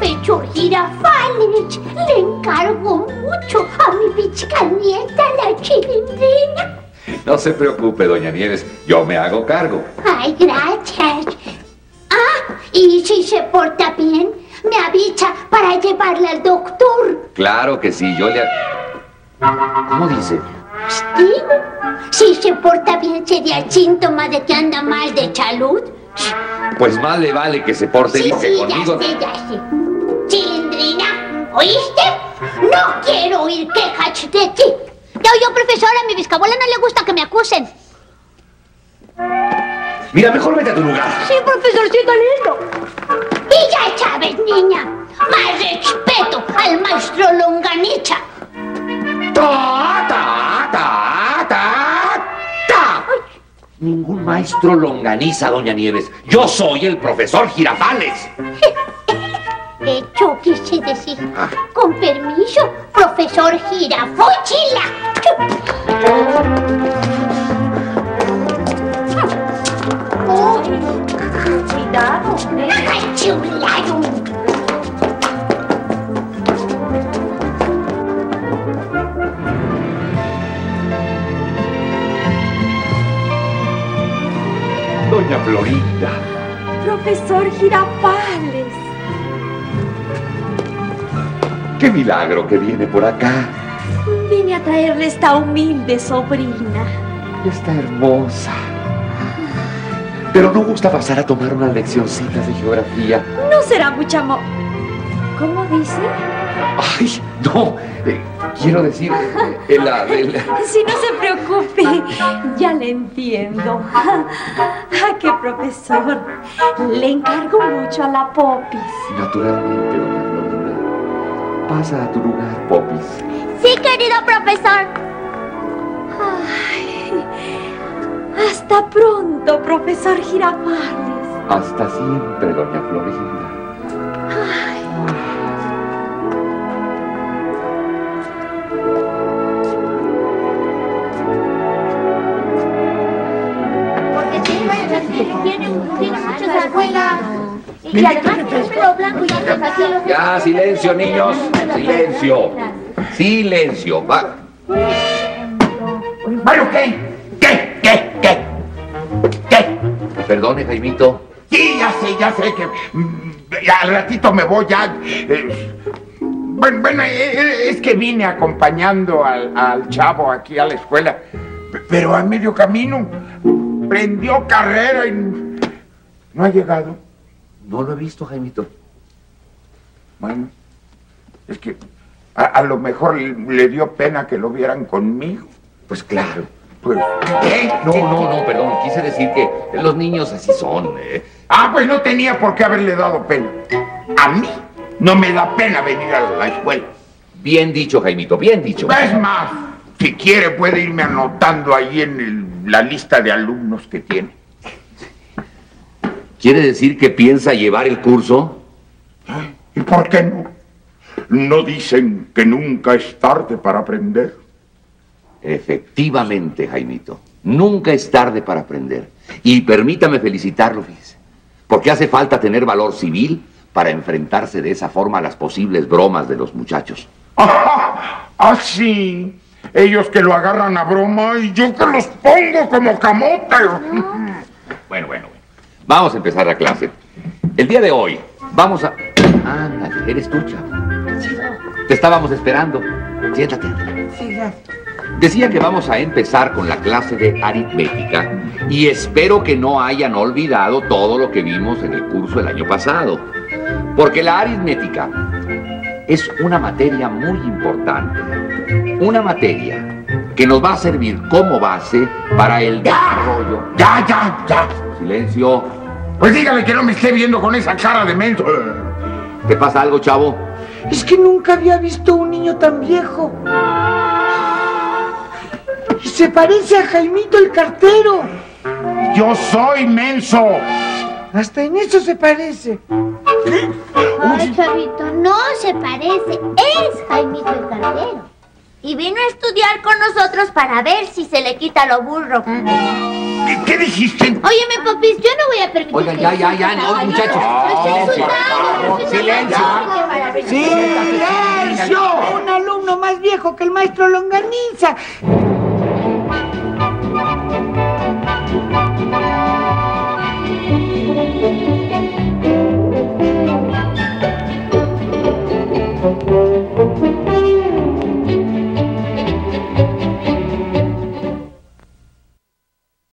Profesor Girafales, le encargo mucho a mi bichcanieta, la Chilindrina. No se preocupe, doña Nieves, yo me hago cargo. Ay, gracias. Ah, y si se porta bien, me avisa para llevarla al doctor. Claro que sí, yo le... ¿Cómo dice? Sí, si se porta bien sería síntoma de que anda mal de salud. Pues más le vale que se porte bien que conmigo. Ya sé. Chilindrina, ¿oíste? No quiero oír quejas de ti. Yo, profesora, a mi bisabuela no le gusta que me acusen. Mira, mejor vete a tu lugar. Sí, profesorcito lindo. Y ya sabes, niña, más respeto al maestro Longaniza. ¡Ta, ta, ta, ta, ta! Ningún maestro Longaniza, doña Nieves. Yo soy el profesor Girafales. Yo quise decir, con permiso, profesor Girafóchila. Cuidado. ¡Ay, chulado! Doña Florinda. Profesor Girafales. ¡Qué milagro que viene por acá! Vine a traerle esta humilde sobrina. Está hermosa. Pero no gusta pasar a tomar unas leccioncitas de geografía. No será mucha ¿Cómo dice? ¡Ay, no! Quiero decir, Si no se preocupe, ya le entiendo. ¡Qué profesor! Le encargo mucho a la Popis. Naturalmente, doña Florinda. Pasa a tu lugar, Popis. Sí, querido profesor. Ay, hasta pronto, profesor Girafales. Hasta siempre, doña Florinda. Ay. Y además tiene el pelo blanco y antes así lo... Ya, silencio, niños. Silencio. Silencio. Va. ¿Bueno qué? ¿Qué? Perdone, Jaimito. Sí, ya sé que al ratito me voy ya. Bueno, es que vine acompañando al chavo aquí a la escuela, pero a medio camino prendió carrera y no ha llegado. No lo he visto, Jaimito. Bueno, es que a lo mejor le dio pena que lo vieran conmigo. Pues claro. Pues, ¿qué? No, perdón. Quise decir que los niños así son. Pues no tenía por qué haberle dado pena. A mí no me da pena venir a la escuela. Bien dicho, Jaimito, bien dicho. Es más, si quiere puede irme anotando ahí en la lista de alumnos que tiene. ¿Quiere decir que piensa llevar el curso? ¿Y por qué no? ¿No dicen que nunca es tarde para aprender? Efectivamente, Jaimito. Nunca es tarde para aprender. Y permítame felicitarlo, fíjese. Porque hace falta tener valor civil para enfrentarse de esa forma a las posibles bromas de los muchachos. Sí. Ellos que lo agarran a broma y yo que los pongo como camotes. Bueno. Vamos a empezar la clase. El día de hoy vamos a... Ándale, eres tú, chavo. Te estábamos esperando. Siéntate. Decía que vamos a empezar con la clase de aritmética y espero que no hayan olvidado todo lo que vimos en el curso el año pasado. Porque la aritmética es una materia muy importante. Una materia que nos va a servir como base para el desarrollo... Ya. Silencio. Pues dígale que no me esté viendo con esa cara de menso. ¿Te pasa algo, chavo? Es que nunca había visto un niño tan viejo. Y se parece a Jaimito el cartero. Yo soy menso. Hasta en eso se parece. Ay, chavito, no se parece. Es Jaimito el cartero. Y vino a estudiar con nosotros para ver si se le quita lo burro. ¿Qué dijiste? Óyeme, papis, yo no voy a permitir. Oigan, que ya, no, muchachos. ¡Silencio! ¡Silencio! Un alumno más viejo que el maestro Longaniza.